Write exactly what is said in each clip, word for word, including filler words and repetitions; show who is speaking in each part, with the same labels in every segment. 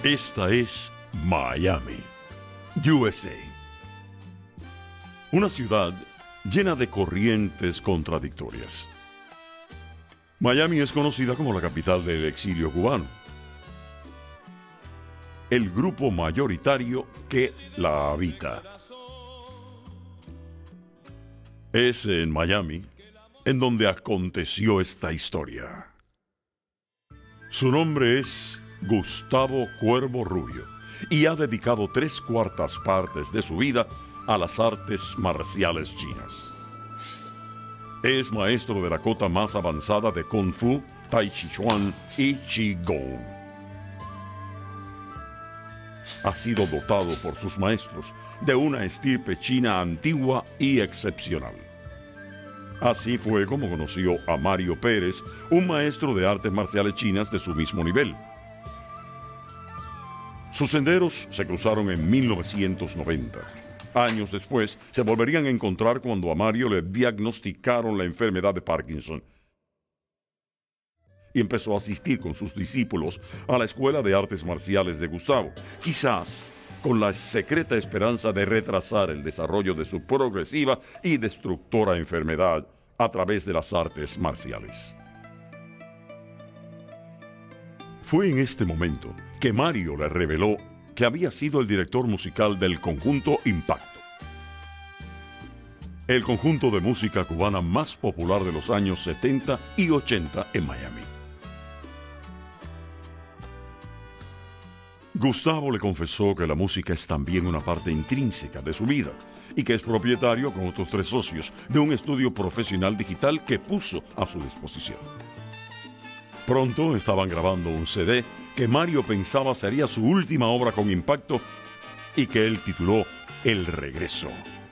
Speaker 1: Esta es Miami, U S A. Una ciudad llena de corrientes contradictorias. Miami es conocida como la capital del exilio cubano, el grupo mayoritario que la habita. Es en Miami en donde aconteció esta historia. Su nombre es Gustavo Cuervo Rubio y ha dedicado tres cuartas partes de su vida a las artes marciales chinas. Es maestro de la cota más avanzada de Kung Fu, Tai Chi Chuan y Qigong. Ha sido dotado por sus maestros de una estirpe china antigua y excepcional. Así fue como conoció a Mario Pérez, un maestro de artes marciales chinas de su mismo nivel. Sus senderos se cruzaron en mil novecientos noventa. Años después, se volverían a encontrar cuando a Mario le diagnosticaron la enfermedad de Parkinson y empezó a asistir con sus discípulos a la Escuela de Artes Marciales de Gustavo, quizás con la secreta esperanza de retrasar el desarrollo de su progresiva y destructora enfermedad a través de las artes marciales. Fue en este momento que Mario le reveló que había sido el director musical del conjunto Impacto, el conjunto de música cubana más popular de los años setenta y ochenta en Miami. Gustavo le confesó que la música es también una parte intrínseca de su vida y que es propietario, con otros tres socios, de un estudio profesional digital que puso a su disposición. Pronto estaban grabando un C D que Mario pensaba sería su última obra con Impacto y que él tituló El Regreso.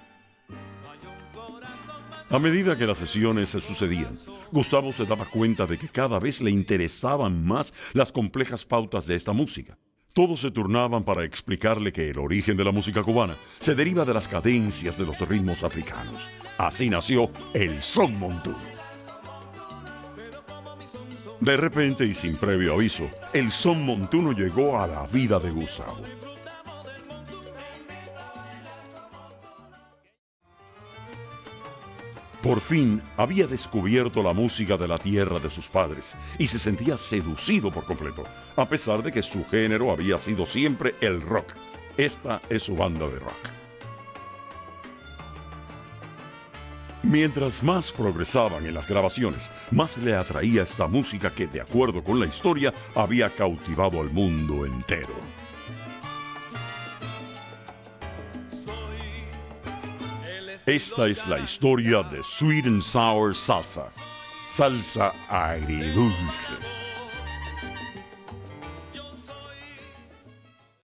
Speaker 1: A medida que las sesiones se sucedían, Gustavo se daba cuenta de que cada vez le interesaban más las complejas pautas de esta música. Todos se turnaban para explicarle que el origen de la música cubana se deriva de las cadencias de los ritmos africanos. Así nació el son montuno. De repente y sin previo aviso, el son montuno llegó a la vida de Gustavo. Por fin había descubierto la música de la tierra de sus padres y se sentía seducido por completo, a pesar de que su género había sido siempre el rock. Esta es su banda de rock. Mientras más progresaban en las grabaciones, más le atraía esta música que, de acuerdo con la historia, había cautivado al mundo entero. Esta es la historia de Sweet and Sour Salsa, salsa agridulce.